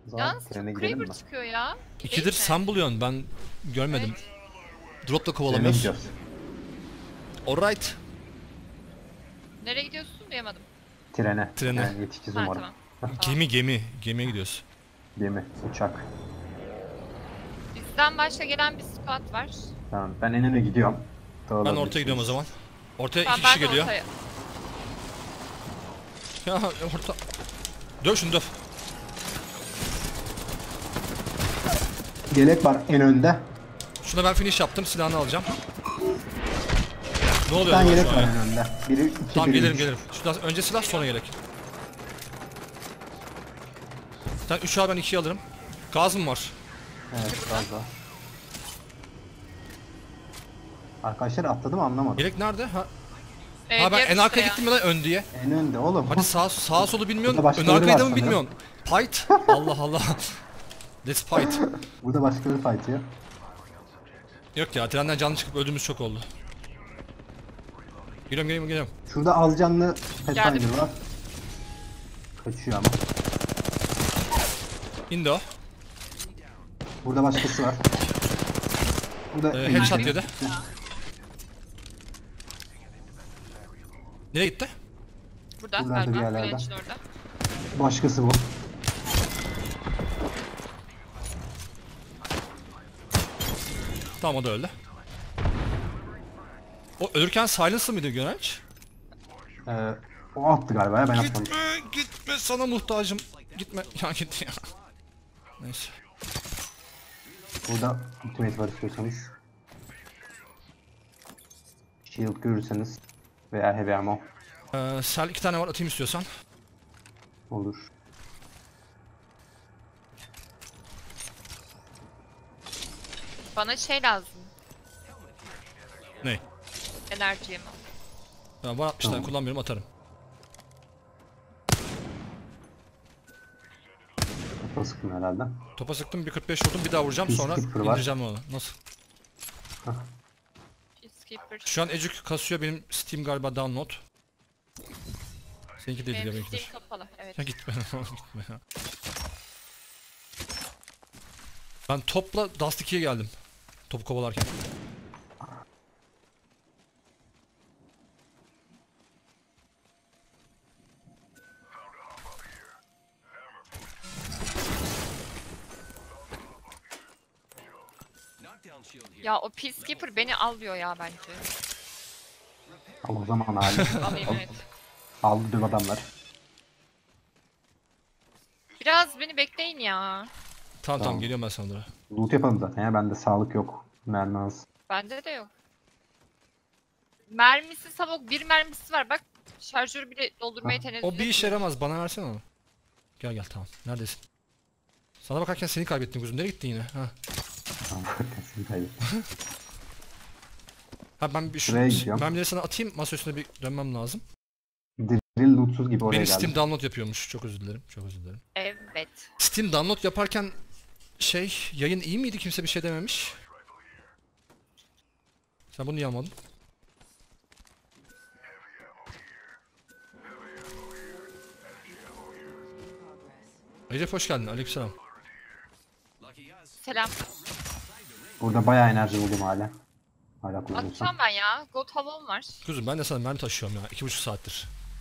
O zaman Yalnız trene çok gidelim Kraber mi? çıkıyor ya. İkidir Değil mi? sen buluyorsun, ben görmedim. Evet. Drop'la Trene kovalamıyoruz. gidiyoruz. Alright. Nereye gidiyorsun duyamadım. Trene. Trene. Yani yetişeceğiz Ha umarım. tamam. Tamam. Gemiye gidiyoruz. Gemi, uçak. Bizden başka gelen bir squad var. Tamam, ben en öne gidiyorum. Ben ortaya gidiyorum o zaman. Ortaya Tamam, iki kişi ben de geliyor. ortaya. Ya orta. Döv şunu döv. Yelek var en önde. Şuna ben finish yaptım, silahını alacağım. Ne Bir oluyor tane acaba yelek şu var an ya? en önde. Biri, iki, Tamam biri, gelirim üç. gelirim. Şuradan önce silah sonra yelek. Sen 3 al, ben 2'yi alırım. Gaz mı var? Evet, fazla. Arkadaşlar atladı mı anlamadım. Yelek nerede? Ha Evet, ben en yarışta arkaya ya. gittim ya lan, ön diye. En önde oğlum. Hadi sağa solu bilmiyorsun. Burada Ön başkaları arkayı da var mı bilmiyorsun? Fight. Allah Allah. Let's fight. Burada başka bir fight ya. Yok ya, trenden canlı çıkıp öldüğümüz çok oldu. Geliyorum. Şurada az canlı Pathfinder Geldim. var. Kaçıyor ama. İndi o. Burada başkası var. Burada Headshot yedi. Nereye gitti? Burada Buralarda bir galiba. yerlerde. French'in orada. başkası bu. Tamam, o da öldü. O ölürken silence'lı mıydı Gönenç? O attı galiba ya, ben atmadım. Gitme sana muhtacım. Gitme. Ya gitti ya. Neyse. Burada ultimate var istiyorsanız. Shield görürseniz. Veya heavy ammo Sel 2 tane var, atayım istiyorsan. olur. Bana şey lazım. Ne? Enerji yemi. Ya var 60 tane, Tamam. kullanmıyorum, atarım. Kafa sıkın herhalde. Topa sıktım, bir 45 vurdum, bir daha vuracağım, sonra Peacekeeper var. indireceğim onu. Nasıl? Peacekeeper. Şu an Ecuk kasıyor, benim Steam galiba download. Seninki değil ya, Benim benimkidir. Steam kapalı. Evet. Ya gitme gitme ya. Ben topla Dust 2'ye geldim. Topu kovalarken. Ya o Peacekeeper beni alıyor ya bence. Al o zaman hali. Alayım evet. Aldı döv adamlar. Biraz beni bekleyin ya. Tamam Tamam. geliyorum ben sana doğru. Loot yapalım zaten ya, bende sağlık yok. Mermi az. Bende de yok. Mermisi savuk, bir mermisi var. Bak şarjörü bile doldurmaya tenezzül O bir işe etmiyor. yaramaz, bana versene onu. Gel tamam. Neredesin? Sana bakarken seni kaybettim kuzum. Nereye gittin yine? Ha. Tamam, kesin kaybettim. Ha ben bir Şuraya gidiyorum. mermileri sana atayım. Masa üstüne bir dönmem lazım. Drill lootsuz gibi oraya Benim geldim. Steam download yapıyormuş. Çok özür dilerim. Çok özür dilerim. Evet. Steam download yaparken yayın iyi miydi? Kimse bir şey dememiş. Sen bunu niye almadın? Recep hoş geldin. Aleykümselam. Selam. Burada bayağı enerji buldum hala. Hala kullanıyorsam. Atacağım ben ya. God Havom var. Kuzum ben de sana mermi taşıyorum ya. 2,5 saattir.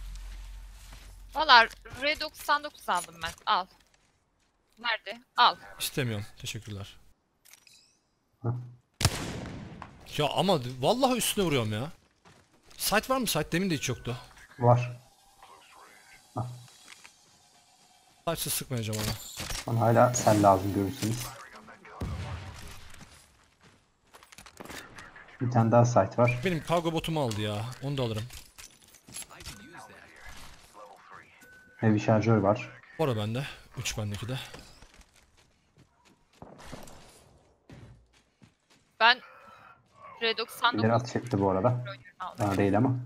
Valla R99 aldım ben. Al. Nerede? Al. İstemiyorum. Teşekkürler. Hah. Ya ama vallahi üstüne vuruyorum ya. Site var mı? Site demin de hiç yoktu. Var. Site'siz sıkmayacağım ona. Bana hala sel lazım görürsünüz. Bir tane daha site var. Benim kargo botumu aldı ya. Onu da alırım. Heavy şarjör var. Var bende. 3 bendeki de. Ben Birileri R99 atış etti bu arada. aldım. Bana değil ama.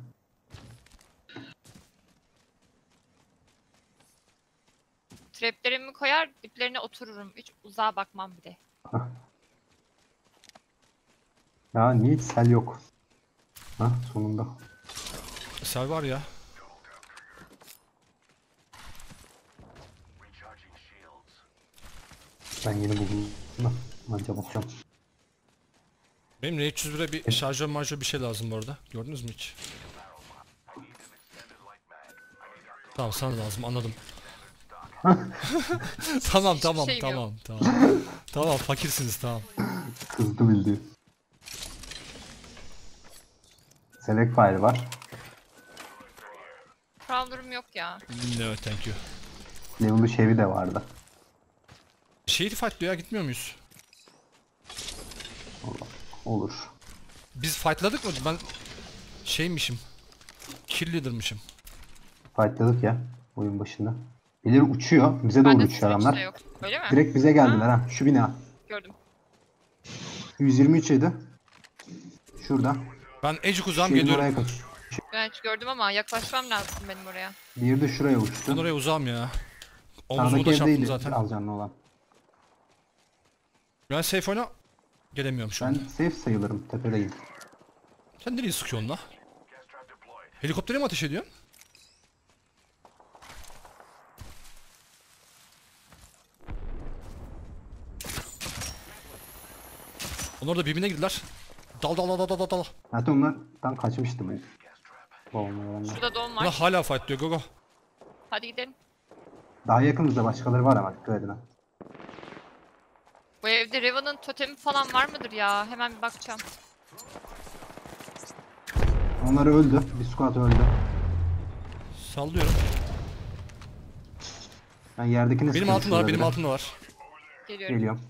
Traplerimi koyar, diplerine otururum. Hiç uzağa bakmam bir de. Ya niye hiç sel yok? Ha sonunda. Sel var ya. Ben yeni buldum. Anca bakacağım. Benim R301'e bir şarjör marjör bir şey lazım bu arada. Gördünüz mü hiç? Tamam sana lazım anladım. Tamam tamam şeyim tamam tamam. Tamam fakirsiniz tamam. Kızdı bildiği. Select fire var. Prowler'ım yok ya. No thank you. Level 3 heavy de vardı. Şehir fightlıyor ya gitmiyor muyuz? Olur. Biz fightladık mı? Ben şeymişim. Kill leader'mışım. Fightladık ya oyun başında. Birileri uçuyor. Bize doğru Bende uçuyor switch de adamlar. yok. Öyle mi? Direkt bize geldiler ha. Şu bina. Gördüm. 123 yedi. Şurada. Ben Ecik uzağım Şeyin geliyorum. oraya kaç. Ben hiç gördüm ama yaklaşmam lazım benim oraya. Bir de şuraya uçtu. Ben oraya uzağım ya. Omuzumu Sağdaki da çarptım evdeydi zaten. alcanlı olan. Ben safe oyna gelemiyorum şu Ben an. safe sayılırım. Tepedeyim. Sen nereye sıkıyorsun la? Helikoptere mi ateş ediyorsun? Onlar da birbirine girdiler. Dal dal dal dal dal dal. Zaten onlardan kaçmıştım ben. Olmayanlar. Şurada don Bunlar var. hala fight diyor go go. Hadi gidelim. Daha yakınızda başkaları var ama dikkat edin ha. Bu evde Reva'nın totemi falan var mıdır ya? Hemen bir bakacağım. Onlar öldü. Bir squad öldü. Sallıyorum. Ben yerdekini Benim sıkıyorum altımda var, şurada benim bile. altımda var. Geliyorum. Geliyorum.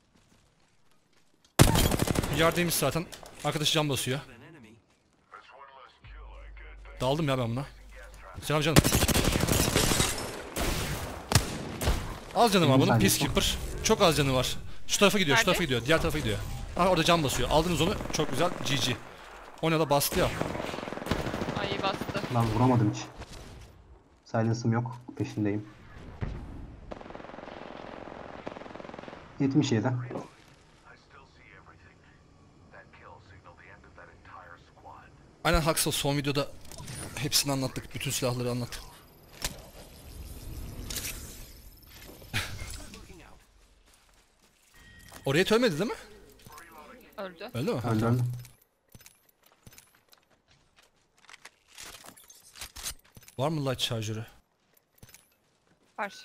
Yerdeymiş zaten. Arkadaşı can basıyor. Daldım ya ben buna. Selam canım. Az canı var bunun. saniye. Peacekeeper. Çok az canı var. Şu tarafa gidiyor, şu Nerede? tarafa gidiyor. Diğer tarafa gidiyor. Ha orada can basıyor. Aldınız onu. Çok güzel. GG. Ona da bastı ya. Ay iyi bastı. Lan vuramadım hiç. Silence'ım yok. Peşindeyim. 77. Aynen Haxel son videoda hepsini anlattık. Bütün silahları anlattık. Oraya ölmedi değil mi? Öldü. Öldü mü? Ha, Öldü tamam. öldü. Var mı light şarjörü? Var.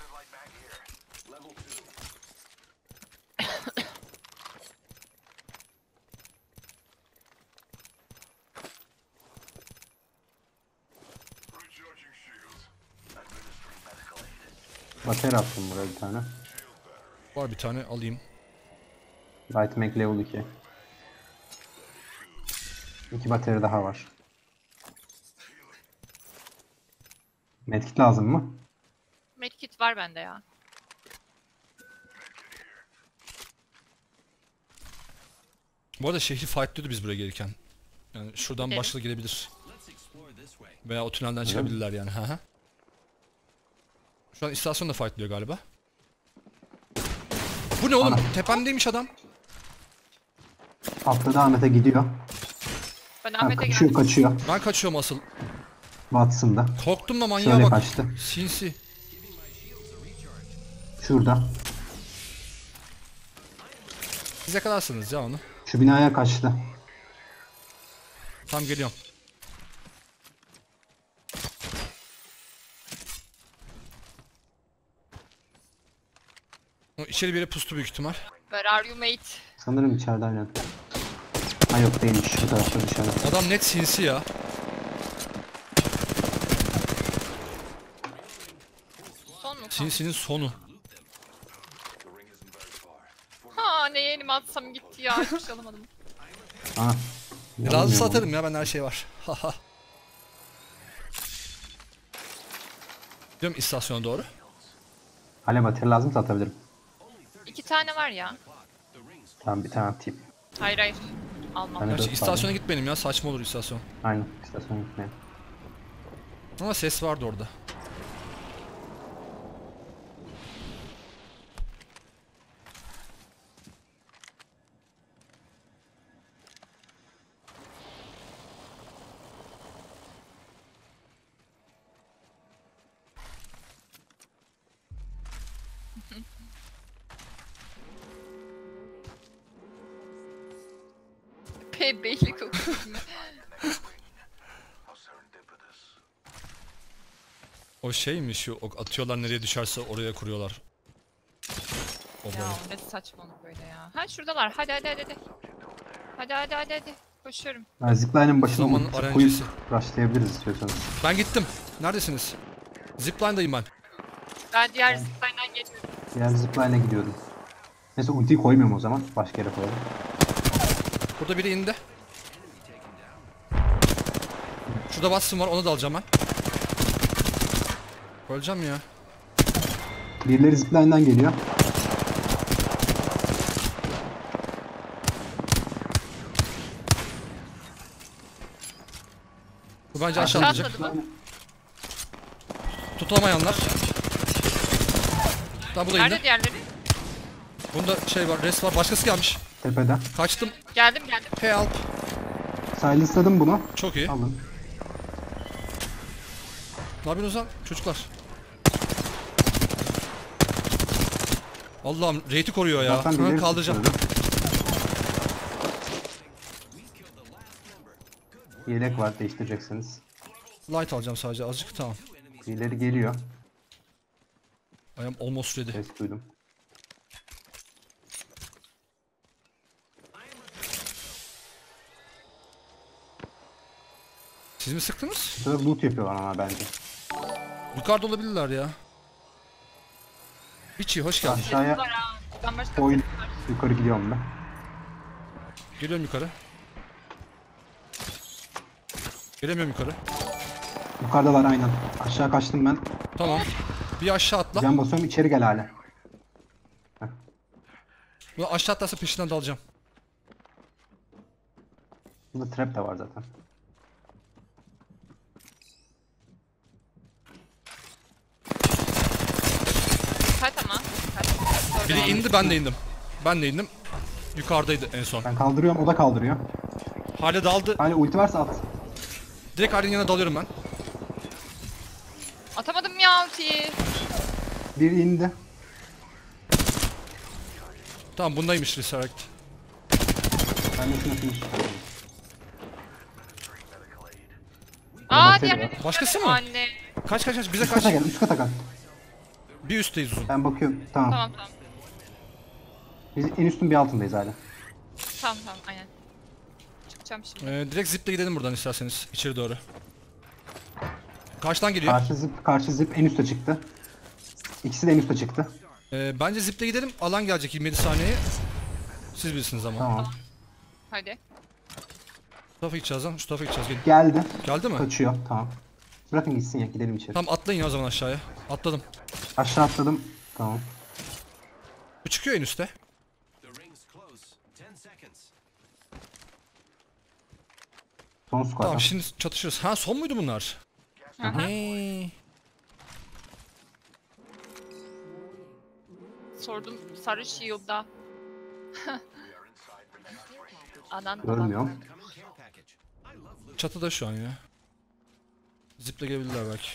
Bateri attım buraya bir tane. Var bir tane alayım. Light Mac level 2. 2 bateri daha var. Medkit lazım mı? Medkit var bende ya. Bu arada şehri fightlıyordu biz buraya gelirken. Yani şuradan Gidelim. başlı gelebilir. Veya o tünelden çıkabilirler yani. Hı hı. Şu an istasyonda fightlıyor galiba. Bu ne oğlum? Tepemdeymiş adam. Atladı Ahmet'e gidiyor. Ben Ha, Ahmet'e kaçıyor geldim. kaçıyor. Ben kaçıyorum asıl. Watson'da. Korktum da manyağa Şöyle bak. kaçtı. Sinsi. Şurada. Siz yakalarsınız ya onu. Şu binaya kaçtı. Tam geliyorum. O içeri bir yere pustu büyük ihtimal. Where are you mate? Sanırım içeride aynen. Ha yok değilmiş. Şu tarafta dışarıda. Adam net sinsi ya. Son mu? Sinsinin sonu. Ha neye elime atsam gitti ya. Hiçbir şey alamadım. Ha. Lazım satarım ya bende her şey var. Haha. Gidiyorum istasyona doğru. Hala bateri lazım atabilirim. 2 tane var ya. Tamam bir tane atayım. Hayır hayır. Almam. Ben de Gerçi 4 istasyona git benim ya saçma olur istasyon. Aynen istasyona gitmeye. Ama ses vardı orada. Beylik okuyorum. O şeymiş şu atıyorlar nereye düşerse oraya kuruyorlar. O Ya böyle. o ne saçmalık böyle ya. Ha şuradalar. Hadi hadi hadi hadi. Hadi. Koşuyorum. Yani zipline'ın başına Zamanın ulti RNG'si. koyup rushlayabiliriz istiyorsanız. Ben gittim. Neredesiniz? Zipline'dayım ben. Ben diğer zipline'dan geçiyorum. Diğer zipline'a gidiyorum. Neyse ultiyi koymuyorum o zaman. Başka yere koyalım. Burada biri indi. Şurada Watson var, onu da alacağım ben. Öleceğim ya. Birileri zipline'dan geliyor. Bu bence aşağı Aşağı atlayacak. atladı bu. Tutulamayanlar. Tamam bu da Nerede indi. diğerleri? Bunda şey var, res var. Başkası gelmiş. Tepede. Kaçtım. Geldim. Help. Silence'ladım bunu. Çok iyi. Alın. Ne yapıyorsunuz lan çocuklar? Allah'ım rate'i koruyor ya. Zaten Hemen birileri kaldıracağım. tutuyordu. Yelek var değiştireceksiniz. Light alacağım sadece azıcık, tamam. Birileri geliyor. I am almost ready. Ses duydum. Siz mi sıktınız? Şurada loot yapıyorlar ama bence. Yukarıda olabilirler ya. Biçi hoş geldin. Aşağıya Var ha. Ben başka koy. Yukarı gidiyorum ben. Geliyorum yukarı. Gelemiyorum yukarı. Yukarıdalar aynen. Aşağı kaçtım ben. Tamam. Bir aşağı atla. Can basıyorum içeri gel hala. Bu aşağı atlarsa peşinden dalacağım. Burada trap de var zaten. Dikkat ama. Dikkat. Biri indi, ben de indim. Ben de indim. Yukarıdaydı en son. Ben kaldırıyorum o da kaldırıyor. Hale daldı. Hala ulti varsa at. Direkt Hale'nin yanına dalıyorum ben. Atamadım ya ultiyi. Biri indi. Tamam bundaymış Resurrect. Ben de şuna finish. Aa Başka diğerleri. biri Başkası mı? Anne. Kaç bize Üst kata kaç. gel üst kata gel. Bir üstteyiz uzun. Ben bakıyorum. Tamam. Tamam. Biz en üstün bir altındayız hala. Tamam aynen. Çıkacağım şimdi. Direkt ziple gidelim buradan isterseniz içeri doğru. Karşıdan geliyor. Karşı zip en üste çıktı. İkisi de en üste çıktı. Bence ziple gidelim. Alan gelecek 27 saniyeye. Siz bilirsiniz ama. Tamam. Hadi. Şu tarafa gideceğiz lan. Şu tarafa gideceğiz. Gelin. Geldi. Geldi mi? Kaçıyor. Tamam. Bırakın gitsin ya gidelim içeri. Tamam atlayın ya o zaman aşağıya. Atladım. Aşağı atladım. Tamam. Bu çıkıyor en üste. Son squad. Tamam şimdi çatışırız. Ha son muydu bunlar? Aha. Ne? Sordum sarı shield'da. Anan baban. Görmüyorum. Çatıda şu an ya. Ziple gelebilirler belki.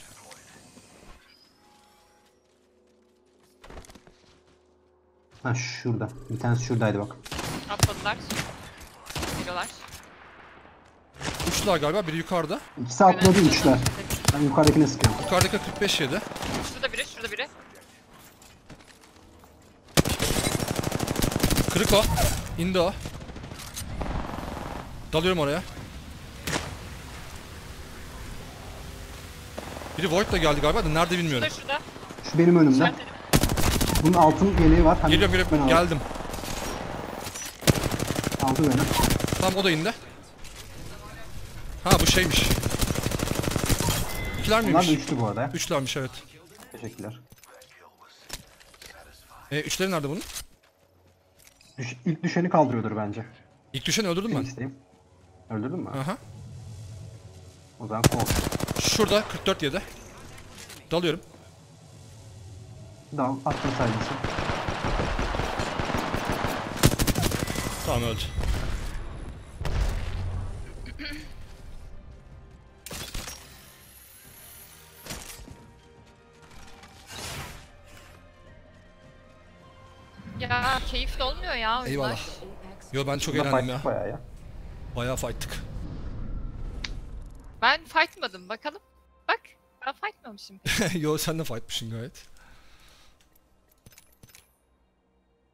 Ha şurada. Bir tanesi şuradaydı bak. Atladılar. Geliyorlar. Uçtular galiba. Biri yukarıda. İkisi atladı üçler. Ben yukarıdakine sıkıyorum. Yukarıdaki 45 yedi. Şurada biri. Kırık o. İndi o. Dalıyorum oraya. Biri Void da geldi galiba da nerede bilmiyorum. Şurada. Şu benim önümde. İşaretledim. Bunun altın yeleği var. Hani Geliyorum ben aldım. geldim. Aldı beni. Tamam o da indi. Ha bu şeymiş. İkiler Bunlar da miymiş? üçlü bu arada. ya. Üçlermiş evet. Teşekkürler. Üçleri nerede bunun? İlk düşeni kaldırıyordur bence. İlk düşeni öldürdüm ben. İsteyim. Öldürdün mü? Aha. O zaman kol. Şurada 44 yedi. Dalıyorum. Dal attım sayısı. Tamam öldü. Ya keyifli olmuyor ya oyunlar. Eyvallah. Yo ben çok Bunda eğlendim ya. fight bayağı ya. Bayağı fight'tık. Ben fightmadım bakalım. Bak ben fightmamışım. Yo sen de fight'mışsın gayet.